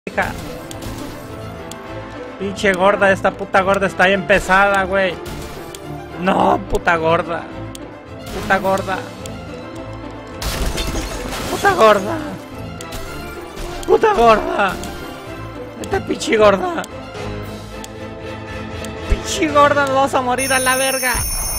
hija. Pinche gorda, esta puta gorda está bien pesada, güey. No, puta gorda. Puta gorda. Puta gorda. Puta gorda. Esta pinche gorda. Pinche gorda, nos vamos a morir a la verga.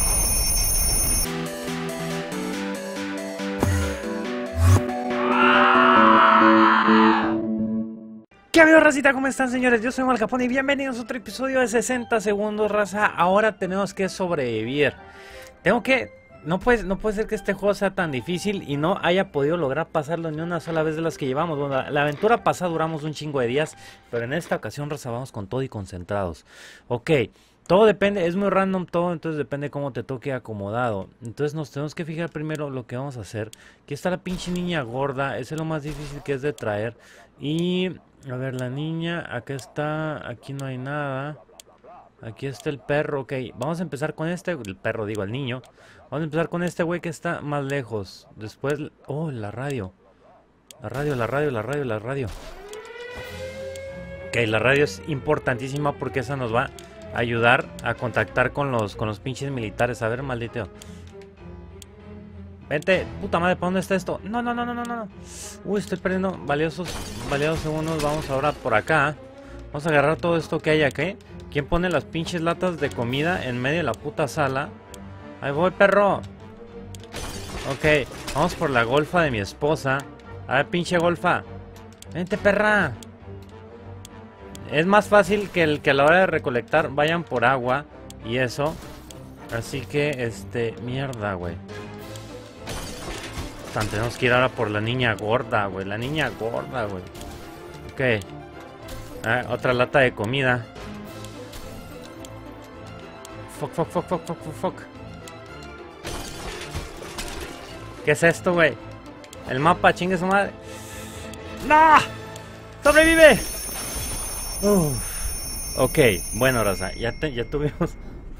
¿Qué amigos, racita? ¿Cómo están, señores? Yo soy Mal Capone y bienvenidos a otro episodio de 60 segundos, raza. Ahora tenemos que sobrevivir. No puede ser que este juego sea tan difícil y no haya podido lograr pasarlo ni una sola vez de las que llevamos. Bueno, la aventura pasada duramos un chingo de días, pero en esta ocasión, raza, vamos con todo y concentrados. Ok, todo depende, es muy random todo, entonces depende cómo te toque acomodado. Entonces nos tenemos que fijar primero lo que vamos a hacer. Aquí está la pinche niña gorda, ese es lo más difícil que es de traer. Y... a ver, la niña, acá está, aquí no hay nada. Aquí está el perro, ok. Vamos a empezar con este, el perro digo, el niño. Vamos a empezar con este güey que está más lejos. Después, oh, la radio. La radio. Ok, la radio es importantísima porque esa nos va a ayudar a contactar con los pinches militares. A ver, maldito. Vente, puta madre, ¿para dónde está esto? No. Uy, estoy perdiendo valiosos segundos. Vamos ahora por acá. Vamos a agarrar todo esto que hay aquí. ¿Quién pone las pinches latas de comida en medio de la puta sala? Ahí voy, perro. Ok, vamos por la golfa de mi esposa. A ver, pinche golfa. Vente, perra. Es más fácil que a la hora de recolectar vayan por agua y eso. Así que, mierda, güey. Tenemos que ir ahora por la niña gorda, güey. Ok. Otra lata de comida. Fuck. ¿Qué es esto, güey? El mapa, chingue su madre. ¡No! ¡Sobrevive! Ok, bueno, raza. Ya tuvimos...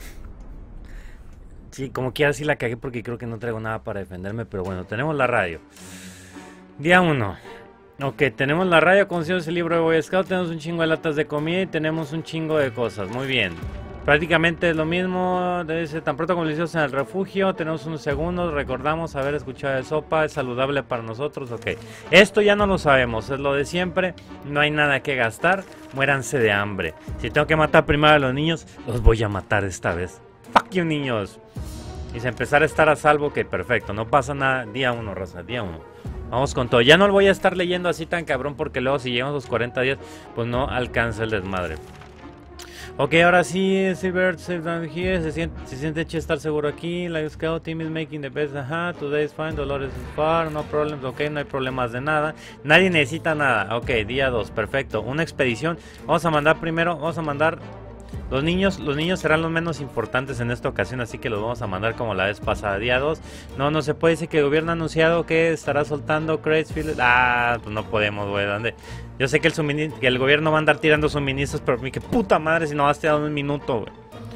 Sí, como quiera sí la cagué porque creo que no traigo nada para defenderme, pero bueno, tenemos la radio. Día 1. Ok, tenemos la radio, conocimos el libro de Boy Scout, tenemos un chingo de latas de comida y tenemos un chingo de cosas. Muy bien. Prácticamente es lo mismo, dice, tan pronto como lo hicimos en el refugio, tenemos unos segundos, recordamos haber escuchado de sopa, es saludable para nosotros, ok. Esto ya no lo sabemos, es lo de siempre, no hay nada que gastar, muéranse de hambre. Si tengo que matar primero a los niños, los voy a matar esta vez. Fuck you, niños. Y si empezar a estar a salvo, que perfecto, no pasa nada. Día 1, raza, día 1. Vamos con todo. Ya no lo voy a estar leyendo así tan cabrón porque luego si llegamos a los 40 días, pues no alcanza el desmadre. Ok, ahora sí, Silver, se siente chido estar seguro aquí. Like Scout team is making the best. Ajá, today is fine, Dolores is far, no problems. Ok, no hay problemas de nada. Nadie necesita nada. Ok, día 2, perfecto. Una expedición. Vamos a mandar... Los niños serán los menos importantes en esta ocasión, así que los vamos a mandar como la vez pasada. Día 2. No se puede decir que el gobierno ha anunciado que estará soltando Cratesfield. Pues no podemos, güey. ¿Dónde? Yo sé que el gobierno va a andar tirando suministros, pero que puta madre si no vas a tirar un minuto, güey.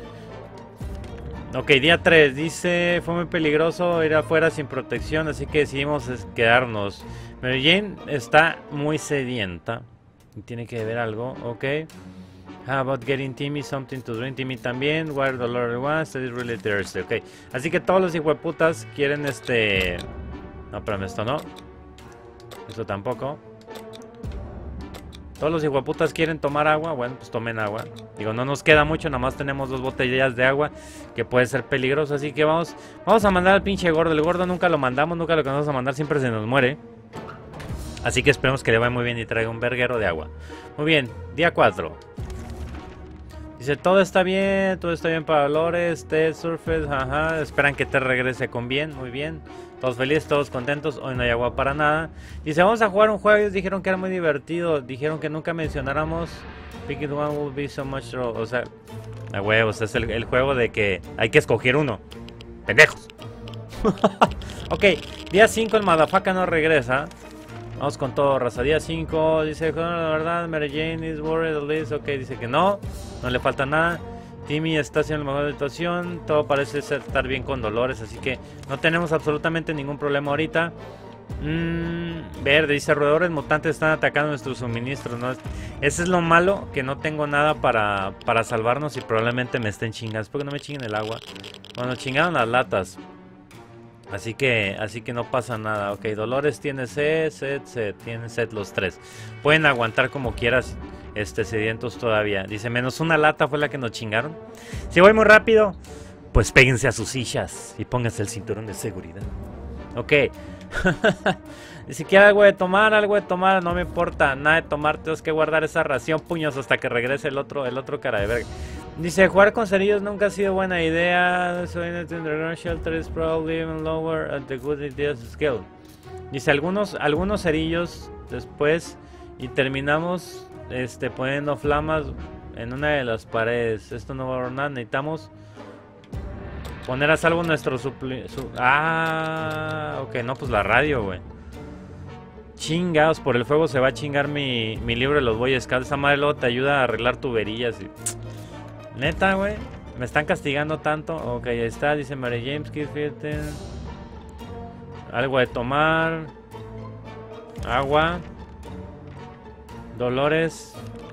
Ok, día 3. Dice, fue muy peligroso ir afuera sin protección, así que decidimos quedarnos. Mary Jane está muy sedienta. Tiene que beber algo, ok. How about getting Timmy something to drink? Timmy también. Where the Lord wants, that is really thirsty. Ok. Así que todos los hijueputas quieren No, espérame, esto no. Esto tampoco. Todos los hijueputas quieren tomar agua. Bueno, pues tomen agua. Digo, no nos queda mucho. Nada más tenemos 2 botellas de agua. Que puede ser peligroso. Así que vamos a mandar al pinche gordo. El gordo nunca lo mandamos. Nunca lo que vamos a mandar. Siempre se nos muere. Así que esperemos que le vaya muy bien y traiga un verguero de agua. Muy bien. Día 4. Dice, todo está bien para Dolores, Ted, Surface, ajá, esperan que te regrese con bien, muy bien. Todos felices, todos contentos, hoy no hay agua para nada. Dice, vamos a jugar un juego, ellos dijeron que era muy divertido, dijeron que nunca mencionáramos Picking one will be so much trouble. O sea, a huevos, es el juego de que hay que escoger uno. ¡Pendejos! Ok, día 5 el motherfucker no regresa. Vamos con todo, raza. Día 5, dice, la verdad, Mary Jane is worried, Liz. Ok, dice que no le falta nada. Timmy está haciendo la mejor situación, todo parece estar bien con Dolores, así que no tenemos absolutamente ningún problema ahorita. Verde, dice, roedores mutantes están atacando nuestros suministros, ¿no? Ese es lo malo, que no tengo nada para salvarnos y probablemente me estén chingando. Espero que no me chinguen el agua. Bueno, chingaron las latas. Así que no pasa nada. Ok, Dolores tiene sed, tienen sed los tres. Pueden aguantar como quieras, sedientos todavía. Dice, menos una lata fue la que nos chingaron. Si voy muy rápido, pues péguense a sus sillas y pónganse el cinturón de seguridad. Ok. Ni siquiera algo de tomar, no me importa, nada de tomar, tengo que guardar esa ración, puños, hasta que regrese el otro cara de verga. Dice, jugar con cerillos nunca ha sido buena idea. So in the underground shelter is probably even lower at the good ideas skill. Dice, algunos cerillos después y terminamos poniendo flamas en una de las paredes. Esto no va a nada, necesitamos poner a salvo nuestro ok, no, pues la radio, güey. Chingados, por el fuego se va a chingar mi libro de los Boy Scouts. Esa madre luego te ayuda a arreglar tuberías y... Neta, güey, me están castigando tanto. Ok, ahí está, dice Mary James, fíjate. Algo de tomar. Agua. Dolores.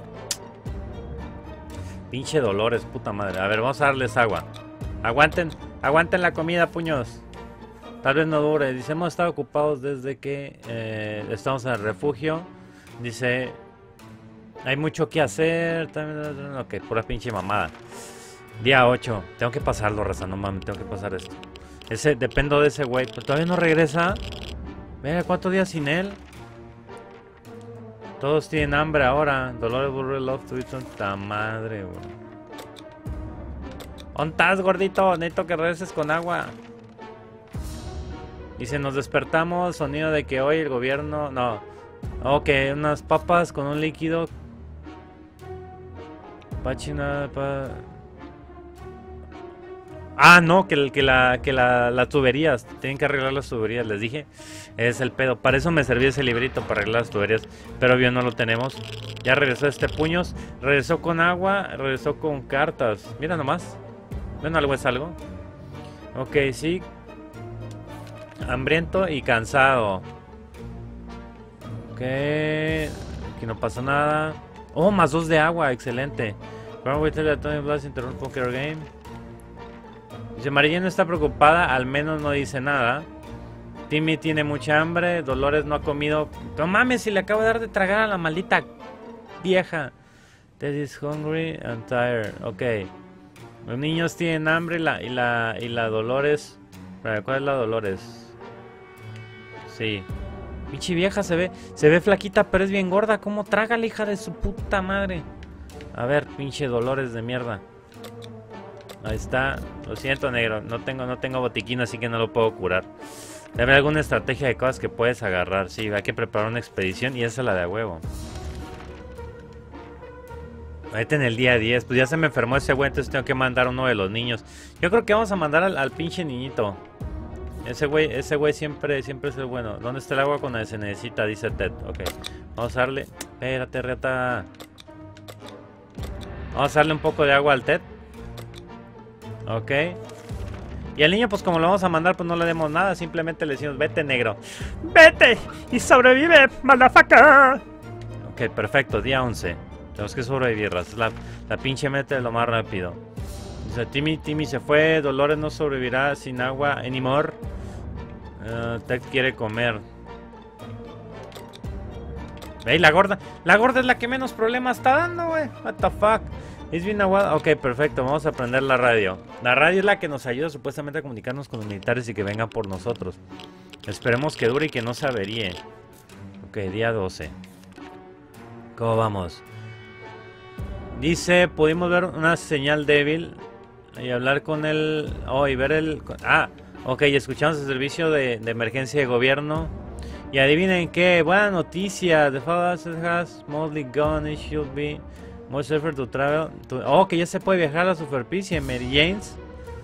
Pinche Dolores, puta madre. A ver, vamos a darles agua. Aguanten la comida, puños. Tal vez no dure. Dice, hemos estado ocupados desde que estamos en el refugio. Dice, hay mucho que hacer. Ok, pura pinche mamada. Día 8. Tengo que pasarlo, raza. No mames, tengo que pasar esto. Dependo de ese güey. Pero todavía no regresa. Mira, ¿cuántos días sin él? Todos tienen hambre ahora. Dolores Burro Love to eat. Tanta madre, güey. ¿Dónde estás, gordito? Necesito que regreses con agua. Dice, nos despertamos. Sonido de que hoy el gobierno... No. Ok, unas papas con un líquido. Pachina... Ah, no, que las tuberías. Tienen que arreglar las tuberías, les dije. Es el pedo. Para eso me serví ese librito, para arreglar las tuberías. Pero bien, no lo tenemos. Ya regresó puños. Regresó con agua. Regresó con cartas. Mira nomás. Bueno, algo es algo. Ok, sí. Hambriento y cansado. Ok. Aquí no pasa nada. Oh, más 2 de agua. Excelente. Poker Game. Dice, María no está preocupada. Al menos no dice nada. Timmy tiene mucha hambre. Dolores no ha comido. No mames, si le acabo de dar de tragar a la maldita vieja. Teddy is hungry and tired. Ok. Los niños tienen hambre y la Dolores. ¿Cuál es la Dolores? Sí. Pinche vieja se ve flaquita, pero es bien gorda. ¿Cómo traga la hija de su puta madre? A ver, pinche Dolores de mierda. Ahí está. Lo siento, negro. No tengo botiquín, así que no lo puedo curar. Debe haber alguna estrategia de cosas que puedes agarrar. Sí, hay que preparar una expedición y esa es la de a huevo. Ahorita en el día 10, pues ya se me enfermó ese güey, entonces tengo que mandar a uno de los niños. Yo creo que vamos a mandar al pinche niñito. Ese güey siempre es el bueno. ¿Dónde está el agua cuando se necesita? Dice Ted. Ok, vamos a darle... Espérate, reta. Vamos a darle un poco de agua al Ted. Ok. Y al niño, pues como lo vamos a mandar, pues no le demos nada. Simplemente le decimos, vete, negro. ¡Vete! ¡Y sobrevive, motherfucker! Ok, perfecto, día 11. Tenemos que sobrevivir, la pinche meta de lo más rápido. Dice, Timmy se fue. Dolores no sobrevivirá sin agua anymore. Ted quiere comer. Ey, la gorda es la que menos problemas está dando, güey. What the fuck. It's been a while. Ok, perfecto, vamos a prender la radio. La radio es la que nos ayuda supuestamente a comunicarnos con los militares y que vengan por nosotros. Esperemos que dure y que no se averíe. Ok, día 12. ¿Cómo vamos? Dice, pudimos ver una señal débil y hablar con él. Oh, y ver el... Ah, ok, escuchamos el servicio de emergencia de gobierno. Y adivinen qué, buena noticia. The fast has mostly gone. It should be more safer to travel. Oh, que ya se puede viajar a la superficie. Mary James.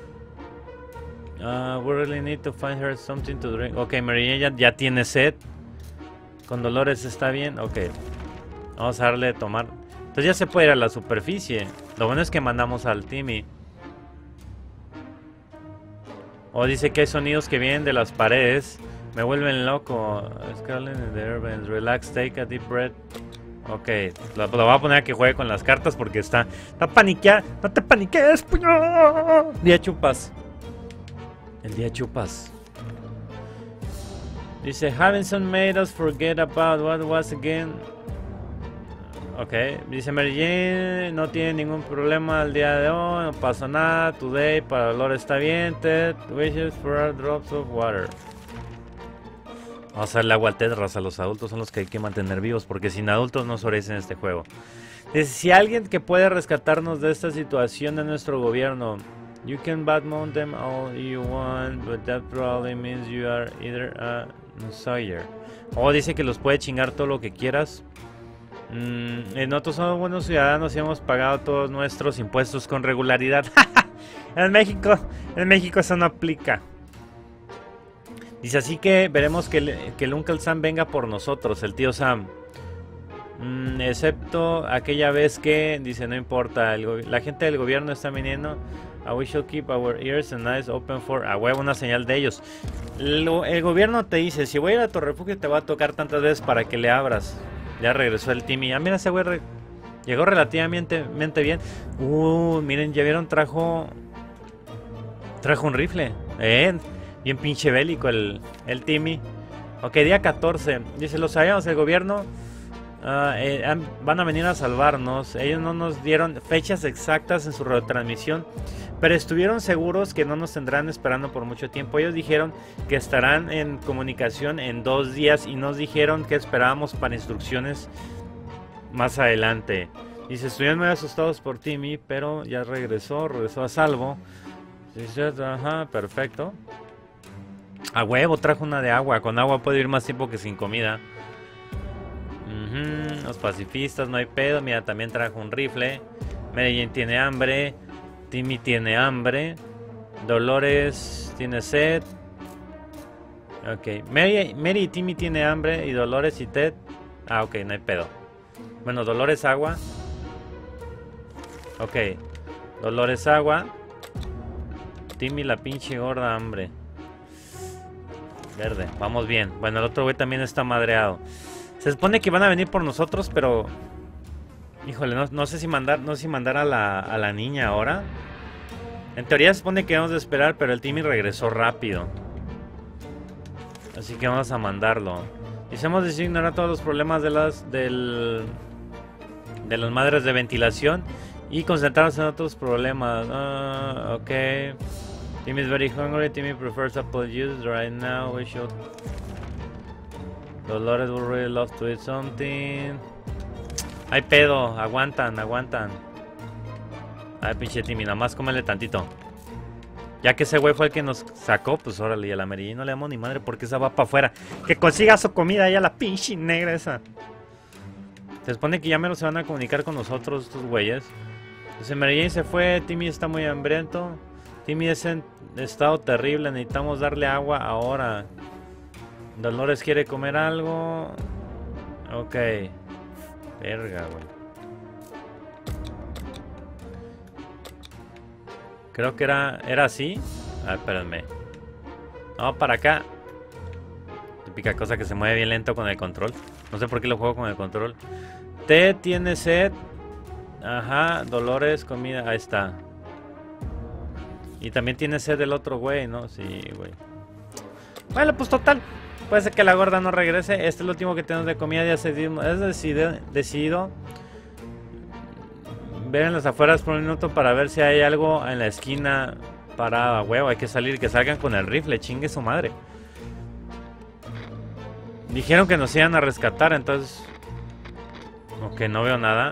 We really need to find her something to drink. Ok, Mary Jane ya tiene sed. Con Dolores está bien. Ok, vamos a darle de tomar. Entonces ya se puede ir a la superficie. Lo bueno es que mandamos al Timmy. O dice que hay sonidos que vienen de las paredes. Me vuelven loco. Scarlet in the Urbans. Relax, take a deep breath. Ok, lo voy a poner a que juegue con las cartas porque está paniqueado. No te paniques, puño. Día chupas. El día chupas. Dice, Havenson made us forget about what was again. Ok, dice Mary Jane, no tiene ningún problema el día de hoy, no pasó nada. Today, para dolor está bien. Ted, wishes for drops of water. Vamos a darle agua al Ted, raza. Los adultos son los que hay que mantener vivos, porque sin adultos no sobreviven en este juego. Dice, si alguien que puede rescatarnos de esta situación de nuestro gobierno. You can badmount them all you want, but that probably means you are either a Sawyer. Oh, dice que los puede chingar todo lo que quieras. Nosotros somos buenos ciudadanos y hemos pagado todos nuestros impuestos con regularidad. En México eso no aplica. Dice, así que veremos que el Uncle Sam venga por nosotros, el tío Sam. Excepto aquella vez que, dice, no importa, la gente del gobierno está viniendo. We shall keep our ears and eyes open for... A huevo, una señal de ellos. El gobierno te dice, si voy a ir a tu refugio te va a tocar tantas veces para que le abras. Ya regresó el Timmy. Ah, mira, ese güey llegó relativamente bien. Miren, ya vieron, trajo un rifle. Bien pinche bélico el Timmy. Ok, día 14. Dice, lo sabíamos, el gobierno van a venir a salvarnos. Ellos no nos dieron fechas exactas en su retransmisión, pero estuvieron seguros que no nos tendrán esperando por mucho tiempo. Ellos dijeron que estarán en comunicación en 2 días y nos dijeron que esperábamos para instrucciones más adelante. Dice, estuvieron muy asustados por Timmy, pero ya regresó a salvo. Dice, ajá, perfecto. A huevo, trajo una de agua. Con agua puede ir más tiempo que sin comida. Los pacifistas, no hay pedo. Mira, también trajo un rifle. Mary Jane tiene hambre. Timmy tiene hambre. Dolores tiene sed. Ok, Mary y Timmy tiene hambre. Y Dolores y Ted. Ah, ok, no hay pedo. Bueno, Dolores agua. Ok, Dolores agua. Timmy la pinche gorda hambre. Verde, vamos bien. Bueno, el otro güey también está madreado. Se supone que van a venir por nosotros, pero... Híjole, no sé si mandar a la niña ahora. En teoría se supone que vamos a esperar, pero el Timmy regresó rápido. Así que vamos a mandarlo. Y hemos decidido ignorar todos los problemas de las madres de ventilación y concentrarnos en otros problemas. Ok. Timmy is very hungry. Timmy prefers apple juice right now. We should... Dolores would really love to eat something. Ay, pedo. Aguantan. Ay, pinche Timmy. Nada más cómele tantito. Ya que ese güey fue el que nos sacó, pues órale, y a la Mary Jane no le damos ni madre porque esa va para afuera. Que consiga su comida ya, la pinche negra esa. Se supone que ya menos se van a comunicar con nosotros estos güeyes. Entonces Mary Jane se fue, Timmy está muy hambriento. Timmy es en estado terrible, necesitamos darle agua ahora. Dolores quiere comer algo. Ok. Verga, güey. Creo que era así. A ver, espérenme. No, para acá. Típica cosa que se mueve bien lento con el control. No sé por qué lo juego con el control. Ted tiene sed. Ajá, Dolores, comida. Ahí está. Y también tiene sed el otro güey, ¿no? Sí, güey. Bueno, pues total. Puede ser que la gorda no regrese. Este es el último que tenemos de comida. Ya se decidido ver en las afueras por un minuto para ver si hay algo en la esquina parada. Huevo, hay que salir. Que salgan con el rifle. Chingue su madre. Dijeron que nos iban a rescatar, entonces... Ok, no veo nada.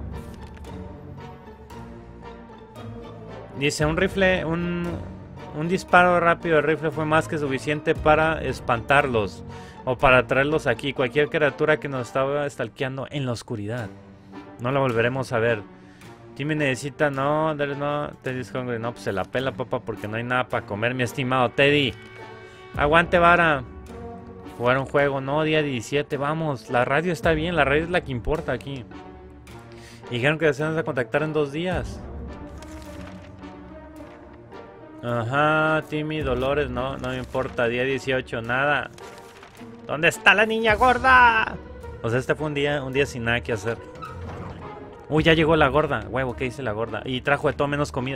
Dice, un rifle, un disparo rápido de rifle fue más que suficiente para espantarlos o para traerlos aquí. Cualquier criatura que nos estaba stalkeando en la oscuridad. No la volveremos a ver. Timmy necesita, no, Teddy's hungry. No, pues se la pela, papá, porque no hay nada para comer, mi estimado Teddy. Aguante, vara. Jugar un juego, no, día 17, vamos. La radio está bien, la radio es la que importa aquí. Y dijeron que se van a contactar en 2 días. Ajá, Timmy, Dolores, no me importa. Día 18, nada. ¿Dónde está la niña gorda? O sea, este fue un día sin nada que hacer. Uy, ya llegó la gorda. Huevo, ¿qué dice la gorda? Y trajo de todo menos comida.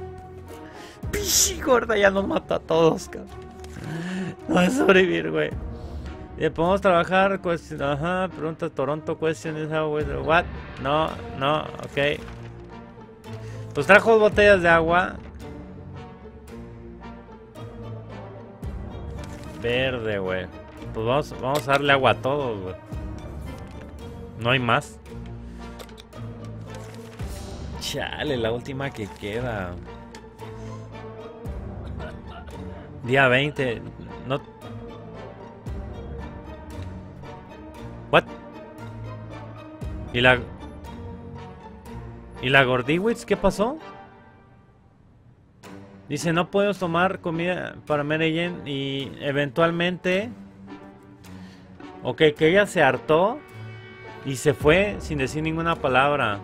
Pichi gorda, ya nos mata a todos, cabrón. No va a sobrevivir, güey. ¿Podemos trabajar? Ajá, pregunta Toronto, question is how, what? No, ok. Pues trajo 2 botellas de agua. Verde, güey. Pues vamos a darle agua a todos, güey. No hay más. Chale, la última que queda. Día 20. No. What? ¿Y la Gordiwitz qué pasó? Dice, no podemos tomar comida para Mary Jane y eventualmente... Ok, que ella se hartó y se fue sin decir ninguna palabra.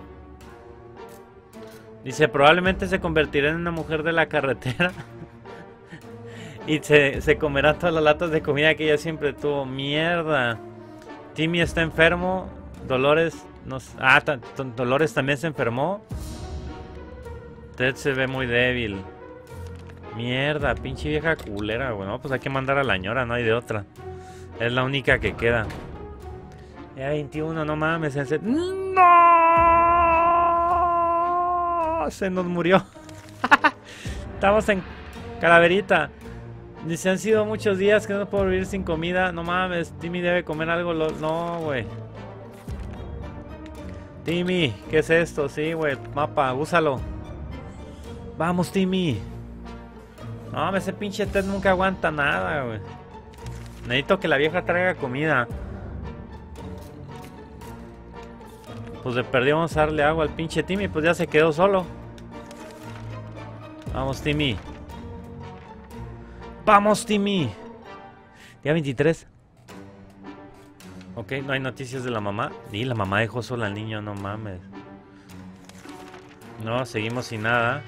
Dice, probablemente se convertirá en una mujer de la carretera. Y se comerá todas las latas de comida que ella siempre tuvo. Mierda. Timmy está enfermo. Dolores... Dolores también se enfermó. Ted se ve muy débil. Mierda, pinche vieja culera, güey. No, pues hay que mandar a la ñora, no hay de otra. Es la única que queda. Ya 21, no mames. ¡No! Se nos murió. Estamos en calaverita. Dice, han sido muchos días que no puedo vivir sin comida. No mames, Timmy debe comer algo. No, güey. Timmy, ¿qué es esto? Sí, güey, mapa, úsalo. Vamos, Timmy. No, ese pinche Ted nunca aguanta nada, güey. Necesito que la vieja traiga comida. Pues de perdido vamos a darle agua al pinche Timmy. Pues ya se quedó solo. Vamos, Timmy. Vamos, Timmy. Día 23. Ok, no hay noticias de la mamá. Y la mamá dejó sola al niño, no mames. No, seguimos sin nada.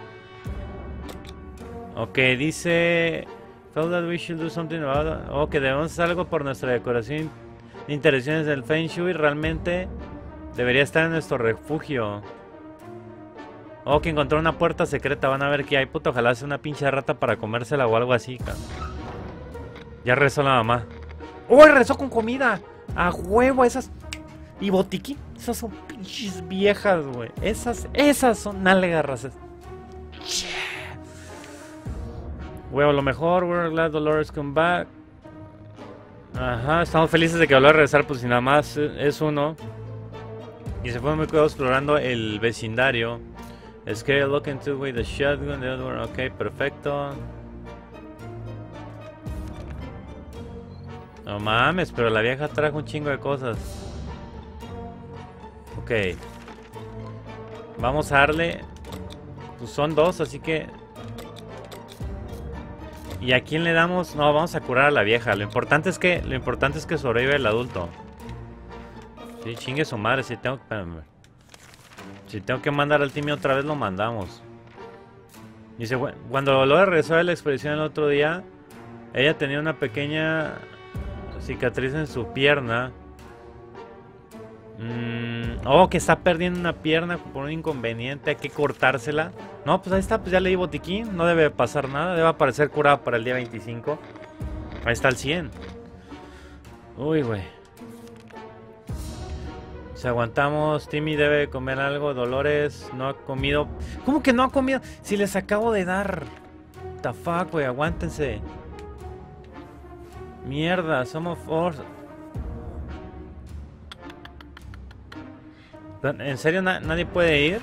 Ok, dice... Felt that we should do something about it. Ok, debemos hacer algo por nuestra decoración de interacciones del Feng Shui. Realmente debería estar en nuestro refugio. Oh, que encontró una puerta secreta. Van a ver qué hay. Puto, ojalá sea una pinche rata para comérsela o algo así, cabrón. Ya rezó la mamá. ¡Oh, rezó con comida! ¡A huevo! Esas... Y botiquín. Esas son pinches viejas, güey. Esas son nalgarras. Huevo, lo mejor. We're glad Dolores come back. Ajá, estamos felices de que volvió a regresar, pues si nada más es uno. Y se fue muy cuidado explorando el vecindario. Scary looking to with the shotgun, the other one. Ok, perfecto. No mames, pero la vieja trajo un chingo de cosas. Ok. Vamos a darle. Pues son 2, así que... ¿Y a quién le damos? No, vamos a curar a la vieja. Lo importante es que sobrevive el adulto. Sí, chingue su madre. Si tengo que mandar al Timmy otra vez, lo mandamos. Dice, cuando lo regresó de la expedición el otro día, ella tenía una pequeña cicatriz en su pierna. Oh, que está perdiendo una pierna por un inconveniente. Hay que cortársela. No, pues ahí está, pues ya le di botiquín. No debe pasar nada, debe aparecer curada para el día 25. Ahí está el 100. Uy, güey. Si aguantamos, Timmy debe comer algo. Dolores no ha comido. ¿Cómo que no ha comido? Si les acabo de dar. What the fuck, güey, aguántense. Mierda, somos force. ¿En serio nadie puede ir?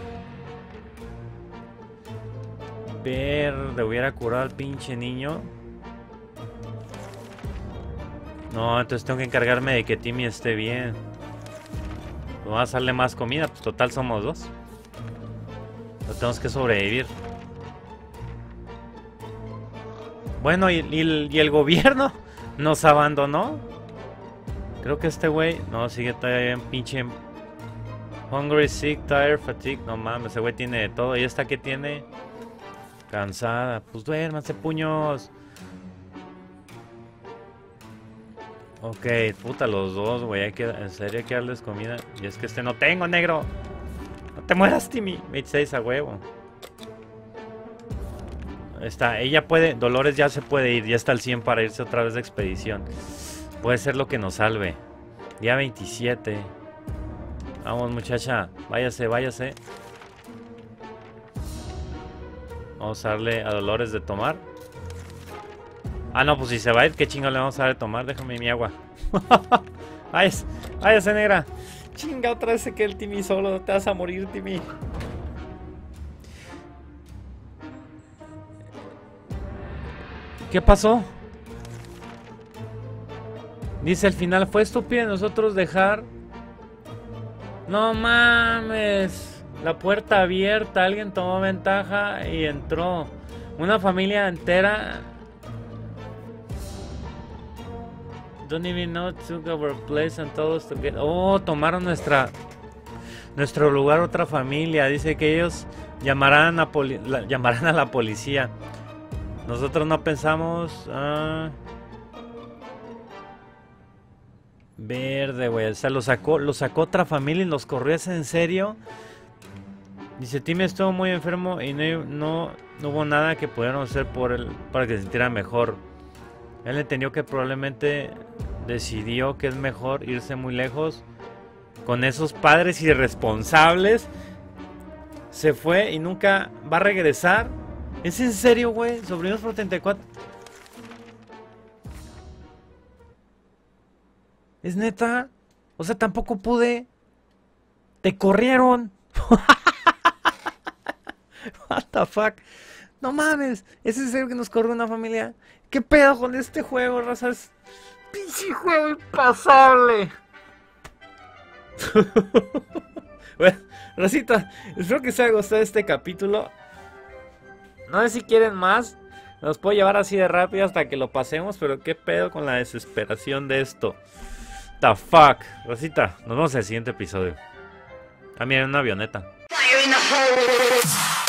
Verde, hubiera curado al pinche niño. No, entonces tengo que encargarme de que Timmy esté bien. Vamos a darle más comida, pues total somos 2. Pero tenemos que sobrevivir. Bueno, ¿y el gobierno nos abandonó? Creo que este güey... No, sigue todavía en pinche... Hungry, sick, tired, fatigue. No mames, ese güey tiene de todo. ¿Y esta qué tiene? Cansada. Pues duérmanse, puños. Ok, puta, los dos, güey. En serio hay que darles comida. Y es que no tengo, negro. No te mueras, Timmy. 26 a huevo. Está, ella puede. Dolores ya se puede ir. Ya está al 100 para irse otra vez de expedición. Puede ser lo que nos salve. Día 27. Vamos, muchacha. Váyase, váyase. Vamos a darle a Dolores de tomar. Ah, no, pues si se va a ir, ¿qué chingo le vamos a dar de tomar? Déjame mi agua. Váyase, váyase, negra. Chinga, otra vez se queda el Timmy solo. Te vas a morir, Timmy. ¿Qué pasó? Dice, al final fue estúpido nosotros dejar... No mames. La puerta abierta. Alguien tomó ventaja y entró. Una familia entera... Don't even know took our place and told us to get... Oh, tomaron nuestro lugar otra familia. Dice que ellos llamarán a la policía. Nosotros no pensamos... Verde, güey. O sea, lo sacó otra familia y los corrió. ¿Es en serio? Dice, Timmy estuvo muy enfermo y no hubo nada que pudieran hacer por él para que se sintiera mejor. Él entendió que probablemente decidió que es mejor irse muy lejos con esos padres irresponsables. Se fue y nunca va a regresar. ¿Es en serio, güey? Sobrinos por 34. ¿Es neta? O sea, tampoco pude. Te corrieron. What the fuck. No mames. ¿Es en serio que nos corrió una familia? ¿Qué pedo con este juego, raza? Es pinche juego impasable. Bueno, racita, espero que os haya gustado este capítulo. No sé si quieren más. Nos puedo llevar así de rápido hasta que lo pasemos. Pero qué pedo con la desesperación de esto. The fuck. Rosita, nos vemos en el siguiente episodio. Ah, miren, una avioneta.